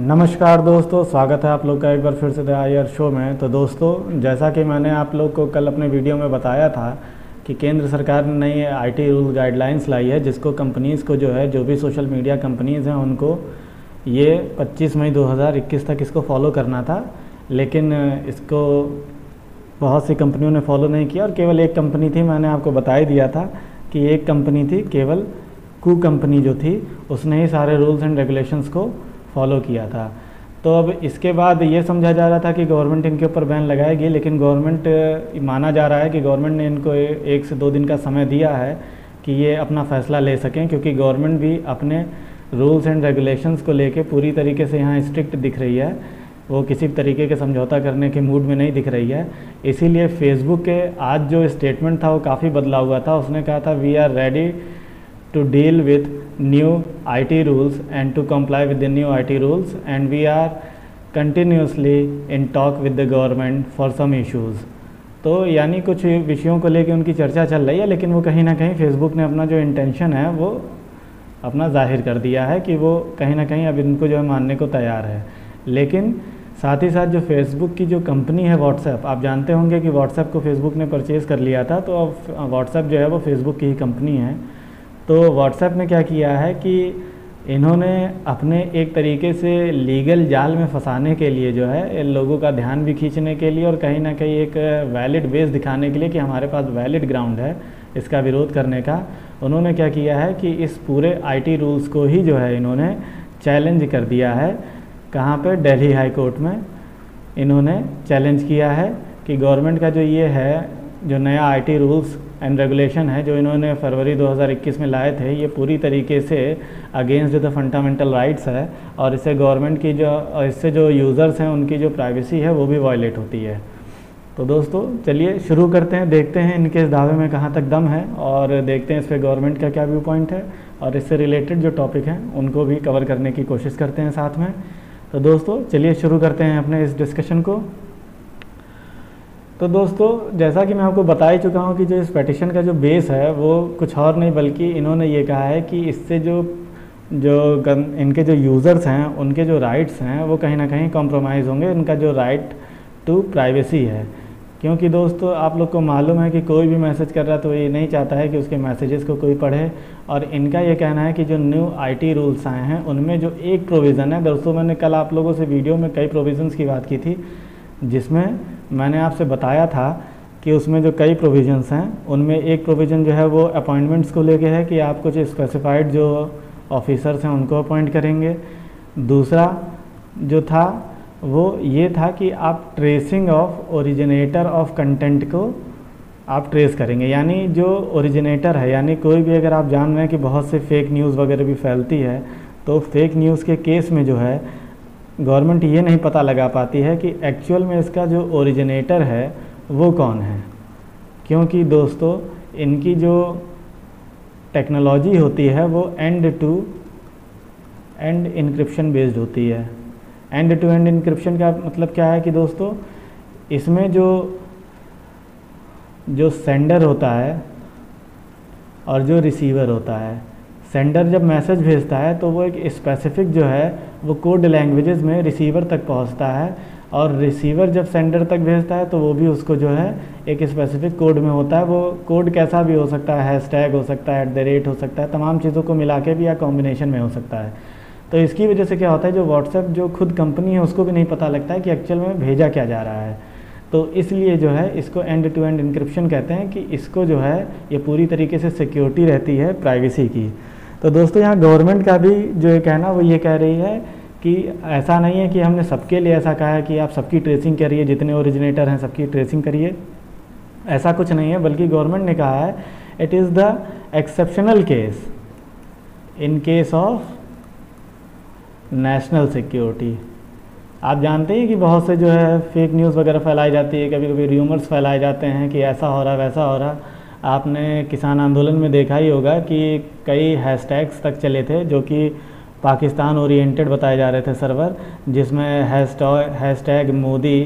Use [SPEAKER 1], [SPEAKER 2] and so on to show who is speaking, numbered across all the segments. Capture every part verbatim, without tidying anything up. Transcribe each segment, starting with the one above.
[SPEAKER 1] नमस्कार दोस्तों, स्वागत है आप लोग का एक बार फिर से द आयर शो में। तो दोस्तों, जैसा कि मैंने आप लोग को कल अपने वीडियो में बताया था कि केंद्र सरकार ने नई आईटी रूल गाइडलाइंस लाई है, जिसको कंपनीज़ को जो है, जो भी सोशल मीडिया कंपनीज़ हैं, उनको ये पच्चीस मई दो हज़ार इक्कीस तक इसको फॉलो करना था। लेकिन इसको बहुत सी कंपनियों ने फॉलो नहीं किया और केवल एक कंपनी थी, मैंने आपको बता ही दिया था कि एक कंपनी थी, केवल कू कंपनी जो थी, उसने ही सारे रूल्स एंड रेगुलेशंस को फॉलो किया था। तो अब इसके बाद ये समझा जा रहा था कि गवर्नमेंट इनके ऊपर बैन लगाएगी, लेकिन गवर्नमेंट माना जा रहा है कि गवर्नमेंट ने इनको एक से दो दिन का समय दिया है कि ये अपना फ़ैसला ले सकें, क्योंकि गवर्नमेंट भी अपने रूल्स एंड रेगुलेशंस को लेके पूरी तरीके से यहाँ स्ट्रिक्ट दिख रही है। वो किसी तरीके के समझौता करने के मूड में नहीं दिख रही है। इसीलिए फेसबुक के आज जो स्टेटमेंट था वो काफ़ी बदला हुआ था। उसने कहा था, we are ready to deal with new I T rules and to comply with the new I T rules, and we are continuously in talk with the government for some issues। तो यानी कुछ विषयों को लेकर उनकी चर्चा चल रही है, लेकिन वो कहीं ना कहीं फेसबुक ने अपना जो इंटेंशन है वो अपना जाहिर कर दिया है कि वो कहीं ना कहीं अब इनको जो है मानने को तैयार है। लेकिन साथ ही साथ जो फेसबुक की जो कंपनी है व्हाट्सएप, आप जानते होंगे कि व्हाट्सएप को फेसबुक ने परचेज़ कर लिया था, तो अब व्हाट्सएप जो है वो फेसबुक की ही कंपनी है। तो व्हाट्सएप ने क्या किया है कि इन्होंने अपने एक तरीके से लीगल जाल में फंसाने के लिए जो है, लोगों का ध्यान भी खींचने के लिए और कहीं ना कहीं एक वैलिड बेस दिखाने के लिए कि हमारे पास वैलिड ग्राउंड है इसका विरोध करने का, उन्होंने क्या किया है कि इस पूरे आईटी रूल्स को ही जो है इन्होंने चैलेंज कर दिया है। कहाँ पे? दिल्ली हाई कोर्ट में इन्होंने चैलेंज किया है कि गवर्नमेंट का जो ये है, जो नया आईटी रूल्स एंड रेगुलेशन है जो इन्होंने फरवरी दो हज़ार इक्कीस में लाए थे, ये पूरी तरीके से अगेंस्ट द फंडामेंटल राइट्स है और इससे गवर्नमेंट की जो इससे जो यूज़र्स हैं उनकी जो प्राइवेसी है वो भी वायलेट होती है। तो दोस्तों, चलिए शुरू करते हैं, देखते हैं इनके इस दावे में कहाँ तक दम है और देखते हैं इस पर गवर्नमेंट का क्या व्यू पॉइंट है और इससे रिलेटेड जो टॉपिक हैं उनको भी कवर करने की कोशिश करते हैं साथ में। तो दोस्तों, चलिए शुरू करते हैं अपने इस डिस्कशन को। तो दोस्तों, जैसा कि मैं आपको बता ही चुका हूँ कि जो इस पेटिशन का जो बेस है वो कुछ और नहीं, बल्कि इन्होंने ये कहा है कि इससे जो जो इनके जो यूज़र्स हैं उनके जो राइट्स हैं वो कहीं ना कहीं कॉम्प्रोमाइज़ होंगे, इनका जो राइट टू प्राइवेसी है। क्योंकि दोस्तों, आप लोग को मालूम है कि कोई भी मैसेज कर रहा है तो ये नहीं चाहता है कि उसके मैसेजेस को कोई पढ़े, और इनका ये कहना है कि जो न्यू आईटी रूल्स आए हैं उनमें जो एक प्रोविज़न है, दोस्तों मैंने कल आप लोगों से वीडियो में कई प्रोविज़न्स की बात की थी, जिसमें मैंने आपसे बताया था कि उसमें जो कई प्रोविज़न्स हैं उनमें एक प्रोविज़न जो है वो अपॉइंटमेंट्स को लेके है कि आप कुछ स्पेसिफाइड जो ऑफिसर्स हैं उनको अपॉइंट करेंगे। दूसरा जो था वो ये था कि आप tracing of originator of content को आप ट्रेस करेंगे, यानी जो ओरिजिनेटर है, यानी कोई भी अगर आप जान रहे हैं कि बहुत से फेक न्यूज़ वगैरह भी फैलती है, तो फेक न्यूज़ के केस में जो है गवर्नमेंट ये नहीं पता लगा पाती है कि एक्चुअल में इसका जो ओरिजिनेटर है वो कौन है। क्योंकि दोस्तों, इनकी जो टेक्नोलॉजी होती है वो end to end encryption based होती है। एंड टू एंड इनक्रिप्शन का मतलब क्या है कि दोस्तों, इसमें जो जो सेंडर होता है और जो रिसीवर होता है, सेंडर जब मैसेज भेजता है तो वो एक स्पेसिफिक जो है वो कोड लैंग्वेजेस में रिसीवर तक पहुंचता है, और रिसीवर जब सेंडर तक भेजता है तो वो भी उसको जो है एक स्पेसिफिक कोड में होता है। वो कोड कैसा भी हो सकता है, हैशटैग हो सकता है, एट द रेट हो सकता है, तमाम चीज़ों को मिला के भी या कॉम्बिनेशन में हो सकता है। तो इसकी वजह से क्या होता है, जो व्हाट्सएप जो खुद कंपनी है उसको भी नहीं पता लगता है कि एक्चुअल में भेजा क्या जा रहा है। तो इसलिए जो है इसको एंड टू एंड इनक्रिप्शन कहते हैं कि इसको जो है ये पूरी तरीके से सिक्योरिटी रहती है प्राइवेसी की। तो दोस्तों, यहाँ गवर्नमेंट का भी जो ये कहना वो ये कह रही है कि ऐसा नहीं है कि हमने सबके लिए ऐसा कहा है कि आप सबकी ट्रेसिंग करिए, जितने ओरिजिनेटर हैं सबकी ट्रेसिंग करिए, ऐसा कुछ नहीं है। बल्कि गवर्नमेंट ने कहा है it is the exceptional case in case of national security. आप जानते हैं कि बहुत से जो है फेक न्यूज़ वगैरह फैलाई जाती है, कभी कभी र्यूमर्स फैलाए जाते हैं कि ऐसा हो रहा वैसा हो रहा। आपने किसान आंदोलन में देखा ही होगा कि कई हैशटैग्स तक चले थे जो कि पाकिस्तान ओरिएंटेड बताए जा रहे थे सर्वर, जिसमें hashtag hashtag Modi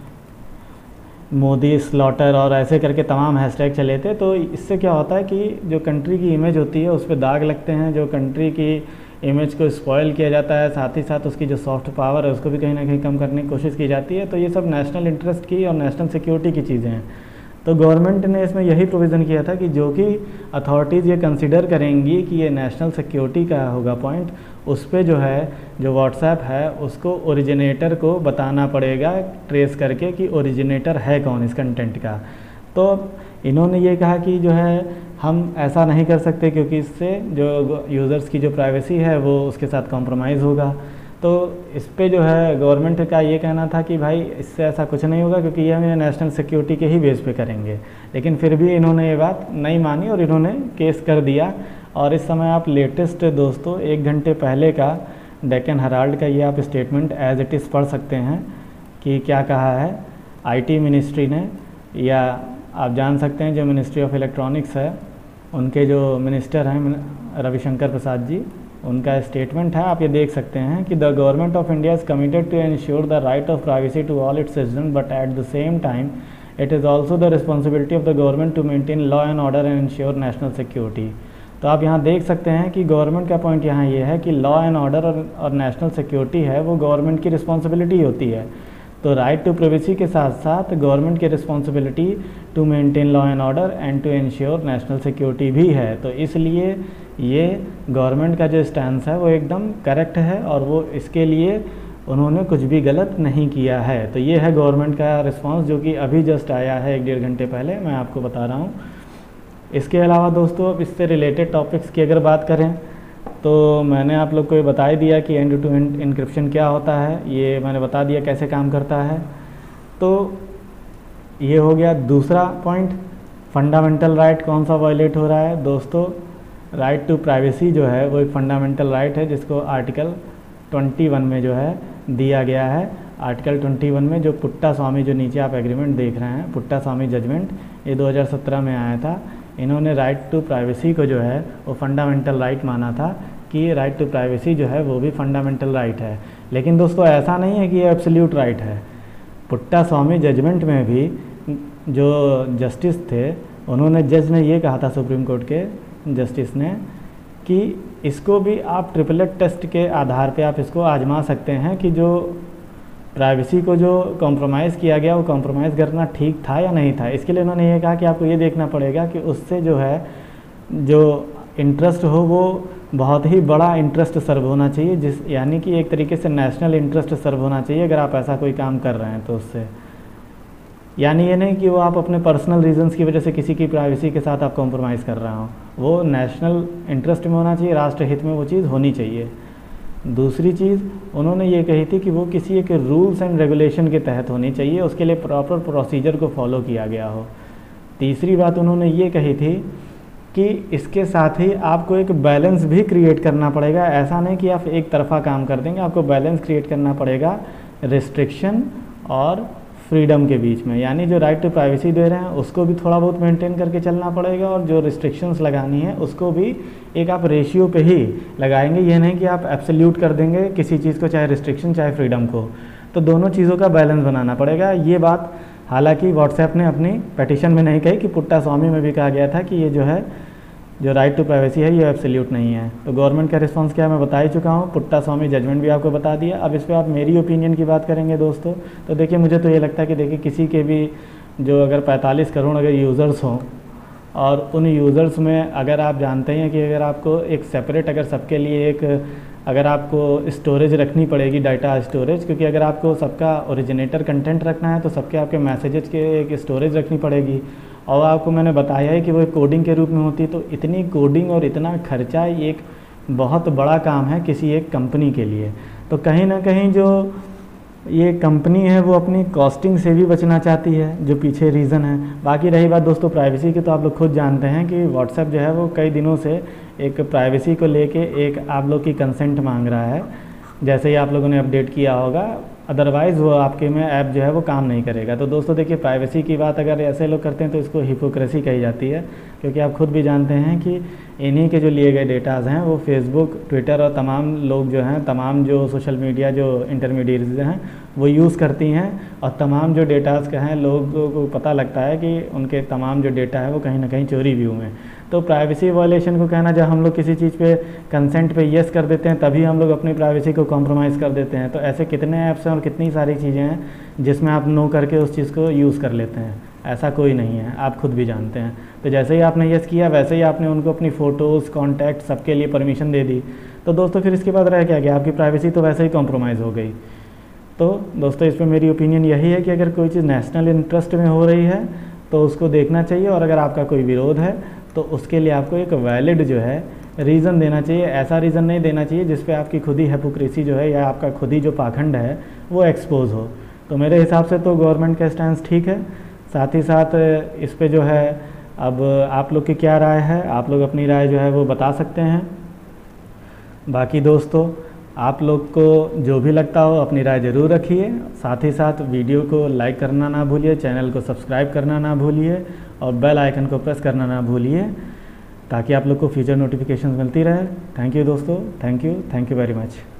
[SPEAKER 1] Modi slaughter और ऐसे करके तमाम हैशटैग चले थे। तो इससे क्या होता है कि जो कंट्री की इमेज होती है उस पर दाग लगते हैं, जो कंट्री की इमेज को स्पॉइल किया जाता है, साथ ही साथ उसकी जो सॉफ्ट पावर है उसको भी कहीं ना कहीं कम करने की कोशिश की जाती है। तो ये सब नेशनल इंटरेस्ट की और नेशनल सिक्योरिटी की चीज़ें हैं। तो गवर्नमेंट ने इसमें यही प्रोविज़न किया था कि जो कि अथॉरिटीज़ ये कंसिडर करेंगी कि ये नेशनल सिक्योरिटी का होगा पॉइंट, उस पर जो है जो व्हाट्सएप है उसको ओरिजिनेटर को बताना पड़ेगा ट्रेस करके कि ओरिजिनेटर है कौन इस कंटेंट का। तो इन्होंने ये कहा कि जो है हम ऐसा नहीं कर सकते क्योंकि इससे जो यूज़र्स की जो प्राइवेसी है वो उसके साथ कॉम्प्रोमाइज़ होगा। तो इस पे जो है गवर्नमेंट का ये कहना था कि भाई इससे ऐसा कुछ नहीं होगा क्योंकि ये हम नेशनल सिक्योरिटी के ही बेस पे करेंगे। लेकिन फिर भी इन्होंने ये बात नहीं मानी और इन्होंने केस कर दिया। और इस समय आप लेटेस्ट दोस्तों एक घंटे पहले का डेक्कन हेराल्ड का ये आप स्टेटमेंट एज इट इज़ पढ़ सकते हैं कि क्या कहा है आईटी मिनिस्ट्री ने, या आप जान सकते हैं जो मिनिस्ट्री ऑफ इलेक्ट्रॉनिक्स है उनके जो मिनिस्टर हैं रविशंकर प्रसाद जी, उनका स्टेटमेंट है। आप ये देख सकते हैं कि the government of India is committed to ensure the right of privacy to all its citizen but at the same time it is also the responsibility of the government to maintain law and order and ensure national security. तो आप यहाँ देख सकते हैं कि government का point यहाँ ये है कि लॉ एंड ऑर्डर और, और नेशनल सिक्योरिटी है वो गवर्नमेंट की रिस्पॉन्सिबिलिटी होती है। तो राइट टू प्राइवेसी के साथ साथ गवर्नमेंट की responsibility to maintain law and order and to ensure national security भी है। तो इसलिए ये गवर्नमेंट का जो स्टैंस है वो एकदम करेक्ट है और वो इसके लिए उन्होंने कुछ भी गलत नहीं किया है। तो ये है गवर्नमेंट का रिस्पांस जो कि अभी जस्ट आया है एक डेढ़ घंटे पहले, मैं आपको बता रहा हूँ। इसके अलावा दोस्तों अब इससे रिलेटेड टॉपिक्स की अगर बात करें तो मैंने आप लोग को ये बता ही दिया कि एंड टू एंड इनक्रिप्शन क्या होता है, ये मैंने बता दिया कैसे काम करता है। तो ये हो गया दूसरा पॉइंट, फंडामेंटल राइट कौन सा वायलेट हो रहा है दोस्तों। राइट टू प्राइवेसी जो है वो एक फंडामेंटल राइट है जिसको आर्टिकल इक्कीस में जो है दिया गया है। आर्टिकल इक्कीस में जो पुट्टा स्वामी जो नीचे आप एग्रीमेंट देख रहे हैं, पुट्टा स्वामी जजमेंट, ये दो हज़ार सत्रह में आया था। इन्होंने राइट टू प्राइवेसी को जो है वो फंडामेंटल राइट माना था कि राइट टू प्राइवेसी जो है वो भी फंडामेंटल राइट है। लेकिन दोस्तों ऐसा नहीं है कि ये एब्सोल्यूट राइट है। पुट्टा स्वामी जजमेंट में भी जो जस्टिस थे उन्होंने, जज ने ये कहा था सुप्रीम कोर्ट के जस्टिस ने कि इसको भी आप ट्रिपलेट टेस्ट के आधार पे आप इसको आजमा सकते हैं कि जो प्राइवेसी को जो कॉम्प्रोमाइज़ किया गया वो कॉम्प्रोमाइज़ करना ठीक था या नहीं था। इसके लिए उन्होंने ये कहा कि आपको ये देखना पड़ेगा कि उससे जो है जो इंटरेस्ट हो वो बहुत ही बड़ा इंटरेस्ट सर्व होना चाहिए, जिस यानी कि एक तरीके से नेशनल इंटरेस्ट सर्व होना चाहिए अगर आप ऐसा कोई काम कर रहे हैं तो उससे, यानी ये नहीं कि वो आप अपने पर्सनल रीजंस की वजह से किसी की प्राइवेसी के साथ आप कॉम्प्रोमाइज़ कर रहे हो, वो नेशनल इंटरेस्ट में होना चाहिए, राष्ट्र हित में वो चीज़ होनी चाहिए। दूसरी चीज़ उन्होंने ये कही थी कि वो किसी एक रूल्स एंड रेगुलेशन के तहत होनी चाहिए, उसके लिए प्रॉपर प्रोसीजर को फॉलो किया गया हो। तीसरी बात उन्होंने ये कही थी कि इसके साथ ही आपको एक बैलेंस भी क्रिएट करना पड़ेगा। ऐसा नहीं कि आप एक तरफा काम कर देंगे, आपको बैलेंस क्रिएट करना पड़ेगा रिस्ट्रिक्शन और फ्रीडम के बीच में। यानी जो राइट टू प्राइवेसी दे रहे हैं उसको भी थोड़ा बहुत मेंटेन करके चलना पड़ेगा और जो रिस्ट्रिक्शंस लगानी है उसको भी एक आप रेशियो पे ही लगाएंगे। ये नहीं कि आप एब्सोल्यूट कर देंगे किसी चीज़ को, चाहे रिस्ट्रिक्शन चाहे फ्रीडम को। तो दोनों चीज़ों का बैलेंस बनाना पड़ेगा। ये बात हालांकि व्हाट्सएप ने अपनी पिटीशन में नहीं कही कि पुट्टा स्वामी में भी कहा गया था कि ये जो है जो राइट टू प्राइवेसी है ये एब्सोल्यूट नहीं है। तो गवर्नमेंट का रिस्पांस क्या मैं बता ही चुका हूँ, पुट्टा स्वामी जजमेंट भी आपको बता दिया। अब इस पर आप मेरी ओपिनियन की बात करेंगे दोस्तों, तो देखिए मुझे तो ये लगता है कि देखिए किसी के भी जो अगर पैंतालीस करोड़ अगर यूज़र्स हों और उन यूज़र्स में अगर आप जानते हैं कि अगर आपको एक सेपरेट अगर सबके लिए एक अगर आपको स्टोरेज रखनी पड़ेगी, डाटा स्टोरेज, क्योंकि अगर आपको सबका ओरिजिनेटर कंटेंट रखना है तो सबके आपके मैसेजेस के एक स्टोरेज रखनी पड़ेगी। और आपको मैंने बताया है कि वो कोडिंग के रूप में होती है, तो इतनी कोडिंग और इतना खर्चा एक बहुत बड़ा काम है किसी एक कंपनी के लिए। तो कहीं ना कहीं जो ये कंपनी है वो अपनी कॉस्टिंग से भी बचना चाहती है, जो पीछे रीज़न है। बाकी रही बात दोस्तों प्राइवेसी की, तो आप लोग खुद जानते हैं कि व्हाट्सएप जो है वो कई दिनों से एक प्राइवेसी को लेके एक आप लोग की कंसेंट मांग रहा है, जैसे ही आप लोगों ने अपडेट किया होगा, अदरवाइज़ वो आपके में ऐप जो है वो काम नहीं करेगा। तो दोस्तों देखिए प्राइवेसी की बात अगर ऐसे लोग करते हैं तो इसको हिपोक्रेसी कही जाती है, क्योंकि आप खुद भी जानते हैं कि इन्हीं के जो लिए गए डेटाज़ हैं वो फेसबुक, ट्विटर और तमाम लोग जो हैं, तमाम जो सोशल मीडिया जो इंटरमीडिएट्स हैं वो यूज़ करती हैं, और तमाम जो डेटाज़ का हैं लोगों को पता लगता है कि उनके तमाम जो डेटा है वो कहीं ना कहीं चोरी भी हुए हैं। तो प्राइवेसी वायलेशन को कहना, जब हम लोग किसी चीज़ पे कंसेंट पे येस कर देते हैं तभी हम लोग अपनी प्राइवेसी को कॉम्प्रोमाइज़ कर देते हैं। तो ऐसे कितने ऐप्स हैं और कितनी सारी चीज़ें हैं जिसमें आप नो करके उस चीज़ को यूज़ कर लेते हैं। ऐसा कोई नहीं है, आप खुद भी जानते हैं। तो जैसे ही आपने येस किया वैसे ही आपने उनको अपनी फ़ोटोज़, कॉन्टैक्ट सबके लिए परमिशन दे दी। तो दोस्तों फिर इसके बाद रह क्या गया, आपकी प्राइवेसी तो वैसे ही कॉम्प्रोमाइज़ हो गई। तो दोस्तों इस पर मेरी ओपिनियन यही है कि अगर कोई चीज़ नेशनल इंटरेस्ट में हो रही है तो उसको देखना चाहिए, और अगर आपका कोई विरोध है तो उसके लिए आपको एक वैलिड जो है रीज़न देना चाहिए। ऐसा रीज़न नहीं देना चाहिए जिस पे आपकी खुद ही हिपोक्रेसी जो है या आपका खुद ही जो पाखंड है वो एक्सपोज हो। तो मेरे हिसाब से तो गवर्नमेंट का स्टैंड ठीक है। साथ ही साथ इस पे जो है अब आप लोग की क्या राय है, आप लोग अपनी राय जो है वो बता सकते हैं। बाकी दोस्तों आप लोग को जो भी लगता हो अपनी राय ज़रूर रखिए। साथ ही साथ वीडियो को लाइक करना ना भूलिए, चैनल को सब्सक्राइब करना ना भूलिए और बेल आइकन को प्रेस करना ना भूलिए ताकि आप लोग को फ्यूचर नोटिफिकेशन मिलती रहे। थैंक यू दोस्तों, thank you, thank you very much.